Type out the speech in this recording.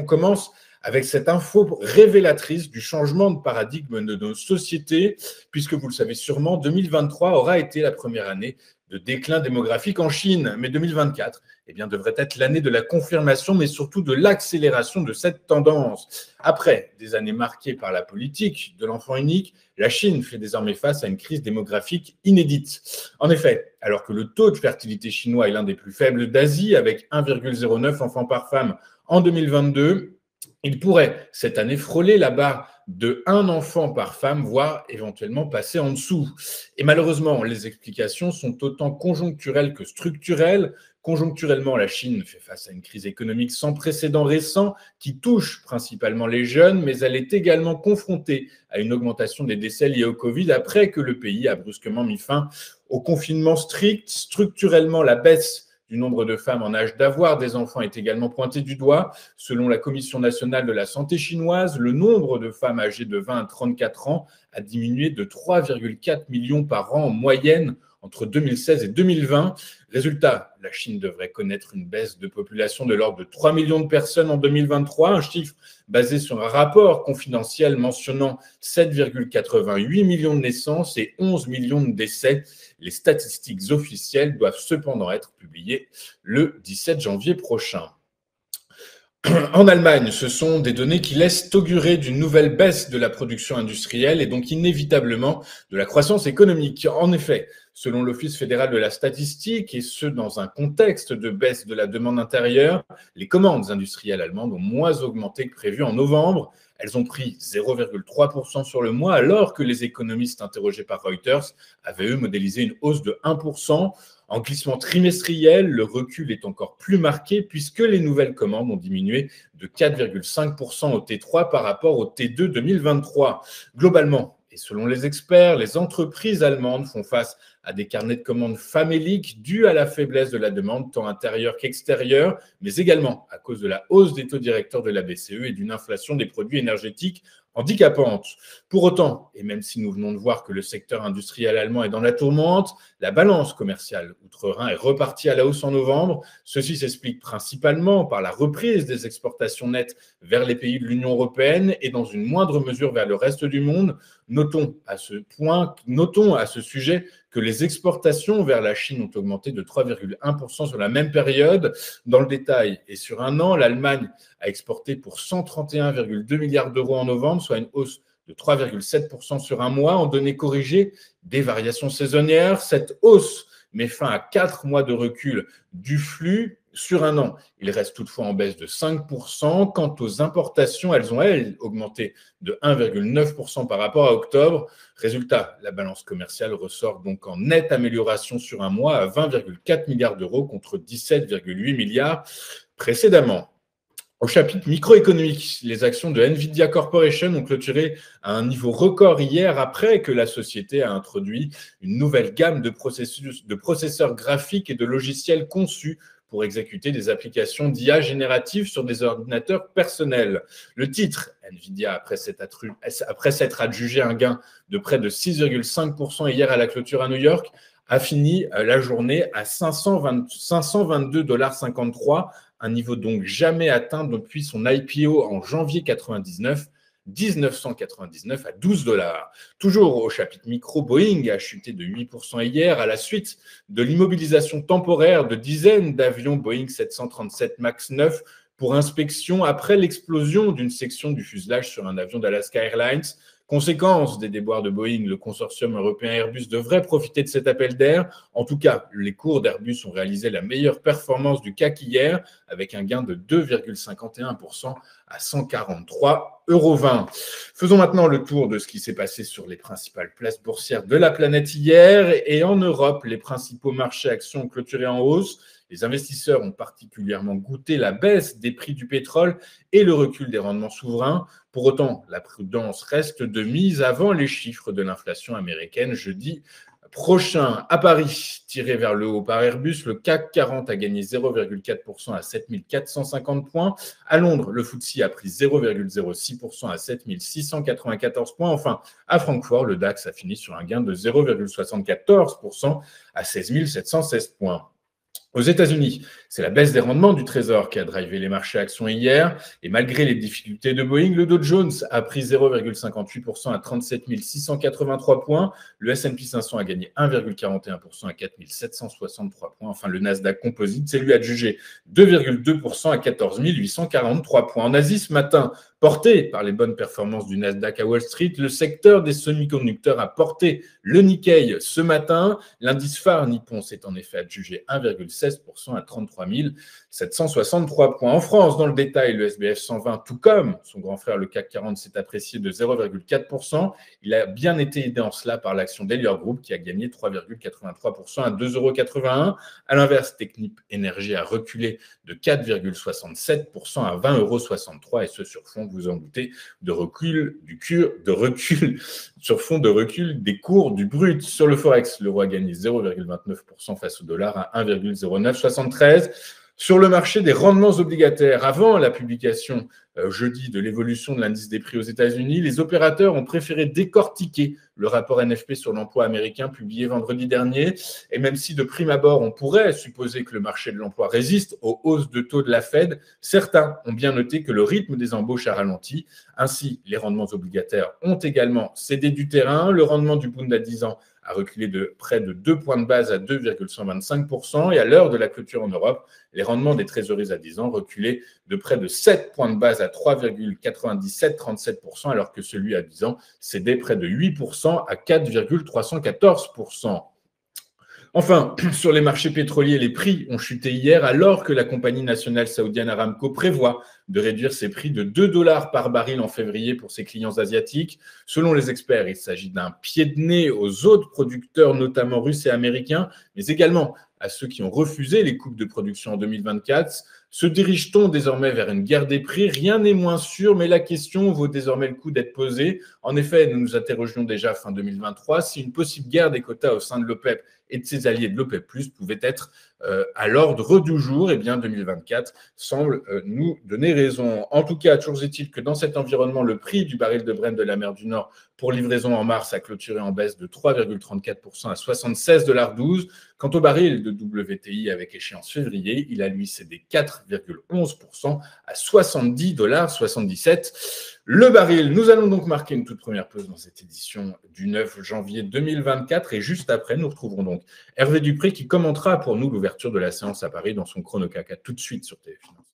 commence avec cette info révélatrice du changement de paradigme de nos sociétés, puisque vous le savez sûrement, 2023 aura été la première année de déclin démographique en Chine, mais 2024 devrait être l'année de la confirmation, mais surtout de l'accélération de cette tendance. Après des années marquées par la politique de l'enfant unique, la Chine fait désormais face à une crise démographique inédite. En effet, alors que le taux de fertilité chinois est l'un des plus faibles d'Asie, avec 1,09 enfants par femme en 2022, il pourrait cette année frôler la barre de 1 enfant par femme, voire éventuellement passer en dessous. Et malheureusement, les explications sont autant conjoncturelles que structurelles. Conjoncturellement, la Chine fait face à une crise économique sans précédent récent qui touche principalement les jeunes, mais elle est également confrontée à une augmentation des décès liés au Covid après que le pays a brusquement mis fin au confinement strict. Structurellement, la baisse du nombre de femmes en âge d'avoir des enfants est également pointé du doigt. Selon la Commission nationale de la santé chinoise, le nombre de femmes âgées de 20 à 34 ans a diminué de 3,4 millions par an en moyenne entre 2016 et 2020. Résultat, la Chine devrait connaître une baisse de population de l'ordre de 3 millions de personnes en 2023, un chiffre basé sur un rapport confidentiel mentionnant 7,88 millions de naissances et 11 millions de décès. Les statistiques officielles doivent cependant être publiées le 17 janvier prochain. En Allemagne, ce sont des données qui laissent augurer d'une nouvelle baisse de la production industrielle et donc inévitablement de la croissance économique. En effet, selon l'Office fédéral de la statistique, et ce dans un contexte de baisse de la demande intérieure, les commandes industrielles allemandes ont moins augmenté que prévu en novembre. Elles ont pris 0,3% sur le mois, alors que les économistes interrogés par Reuters avaient, eux, modélisé une hausse de 1%. En glissement trimestriel, le recul est encore plus marqué puisque les nouvelles commandes ont diminué de 4,5% au T3 par rapport au T2 2023. Globalement, et selon les experts, les entreprises allemandes font face à des carnets de commandes faméliques dus à la faiblesse de la demande tant intérieure qu'extérieure, mais également à cause de la hausse des taux directeurs de la BCE et d'une inflation des produits énergétiques handicapante. Pour autant, et même si nous venons de voir que le secteur industriel allemand est dans la tourmente, la balance commerciale outre-Rhin est repartie à la hausse en novembre. Ceci s'explique principalement par la reprise des exportations nettes vers les pays de l'Union européenne et dans une moindre mesure vers le reste du monde. Notons à ce sujet que les exportations vers la Chine ont augmenté de 3,1% sur la même période. Dans le détail, et sur un an, l'Allemagne a exporté pour 131,2 milliards d'euros en novembre, soit une hausse de 3,7% sur un mois. En données corrigées des variations saisonnières, cette hausse met fin à 4 mois de recul du flux sur un an. Il reste toutefois en baisse de 5%. Quant aux importations, elles ont, augmenté de 1,9% par rapport à octobre. Résultat, la balance commerciale ressort donc en nette amélioration sur un mois à 20,4 milliards d'euros contre 17,8 milliards précédemment. Au chapitre microéconomique, les actions de Nvidia Corporation ont clôturé à un niveau record hier après que la société a introduit une nouvelle gamme de processeurs graphiques et de logiciels conçus pour exécuter des applications d'IA génératives sur des ordinateurs personnels. Le titre, Nvidia, après s'être adjugé un gain de près de 6,5% hier à la clôture à New York, a fini la journée à 522,53 $, un niveau donc jamais atteint depuis son IPO en janvier 1999 à 12 $. Toujours au chapitre micro, Boeing a chuté de 8% hier à la suite de l'immobilisation temporaire de dizaines d'avions Boeing 737 MAX 9 pour inspection après l'explosion d'une section du fuselage sur un avion d'Alaska Airlines. Conséquence des déboires de Boeing, le consortium européen Airbus devrait profiter de cet appel d'air. En tout cas, les cours d'Airbus ont réalisé la meilleure performance du CAC hier, avec un gain de 2,51% à 143,20 €. Faisons maintenant le tour de ce qui s'est passé sur les principales places boursières de la planète hier. Et en Europe, les principaux marchés actions ont clôturé en hausse. Les investisseurs ont particulièrement goûté la baisse des prix du pétrole et le recul des rendements souverains. Pour autant, la prudence reste de mise avant les chiffres de l'inflation américaine jeudi prochain. À Paris, tiré vers le haut par Airbus, le CAC 40 a gagné 0,4% à 7 450 points. À Londres, le FTSE a pris 0,06% à 7 694 points. Enfin, à Francfort, le DAX a fini sur un gain de 0,74% à 16 716 points. Aux États-Unis, c'est la baisse des rendements du Trésor qui a drivé les marchés actions hier. Et malgré les difficultés de Boeing, le Dow Jones a pris 0,58% à 37 683 points. Le S&P 500 a gagné 1,41% à 4 763 points. Enfin, le Nasdaq Composite s'est lui adjugé 2,2% à 14 843 points. En Asie, ce matin, porté par les bonnes performances du Nasdaq à Wall Street, le secteur des semi-conducteurs a porté le Nikkei ce matin. L'indice phare nippon s'est en effet adjugé 1,16% à 33 763 points. En France, dans le détail, le SBF 120, tout comme son grand frère le CAC 40, s'est apprécié de 0,4%. Il a bien été aidé en cela par l'action d'Elior Group qui a gagné 3,83% à 2,81 €. À l'inverse, Technip Énergie a reculé de 4,67% à 20,63 € et ce sur fond, vous en doutez, sur fond de recul des cours du brut. Sur le Forex, l'euro a gagné 0,29% face au dollar à 1,0973. Sur le marché des rendements obligataires, avant la publication jeudi de l'évolution de l'indice des prix aux États-Unis, les opérateurs ont préféré décortiquer le rapport NFP sur l'emploi américain publié vendredi dernier. Et même si de prime abord, on pourrait supposer que le marché de l'emploi résiste aux hausses de taux de la Fed, certains ont bien noté que le rythme des embauches a ralenti. Ainsi, les rendements obligataires ont également cédé du terrain. Le rendement du Bund à 10 ans a reculé de près de 2 points de base à 2,125%. Et à l'heure de la clôture en Europe, les rendements des trésoreries à 10 ans reculaient de près de 7 points de base à 3,9737%, alors que celui à 10 ans cédait près de 8% à 4,314%. Enfin, sur les marchés pétroliers, les prix ont chuté hier alors que la compagnie nationale saoudienne Aramco prévoit de réduire ses prix de 2 $ par baril en février pour ses clients asiatiques. Selon les experts, il s'agit d'un pied de nez aux autres producteurs, notamment russes et américains, mais également à ceux qui ont refusé les coupes de production en 2024. Se dirige-t-on désormais vers une guerre des prix? Rien n'est moins sûr, mais la question vaut désormais le coup d'être posée. En effet, nous nous interrogions déjà fin 2023 si une possible guerre des quotas au sein de l'OPEP et de ses alliés de l'OPEP+, pouvait être à l'ordre du jour. Eh bien, 2024 semble nous donner raison. En tout cas, toujours est-il que dans cet environnement, le prix du baril de Brent de la mer du Nord pour livraison en mars a clôturé en baisse de 3,34% à 76,12 $. Quant au baril de WTI avec échéance février, il a lui cédé 4,11% à 70,77 $. Le baril, nous allons donc marquer une toute première pause dans cette édition du 9 janvier 2024 et juste après, nous retrouverons donc Hervé Dupré qui commentera pour nous l'ouverture de la séance à Paris dans son chrono CAC. À tout de suite sur TF1.